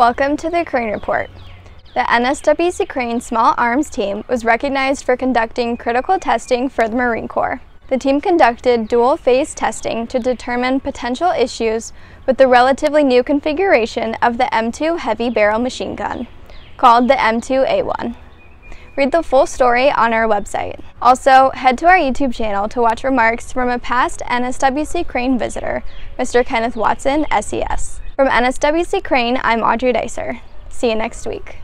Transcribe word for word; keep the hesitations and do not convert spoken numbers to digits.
Welcome to the Crane Report. The N S W C Crane Small Arms team was recognized for conducting critical testing for the Marine Corps. The team conducted dual-phase testing to determine potential issues with the relatively new configuration of the M two heavy barrel machine gun, called the M two A one. Read the full story on our website. Also, head to our YouTube channel to watch remarks from a past N S W C Crane visitor, Mister Kenneth Watson, S E S. From N S W C Crane, I'm Audrey Dicer. See you next week.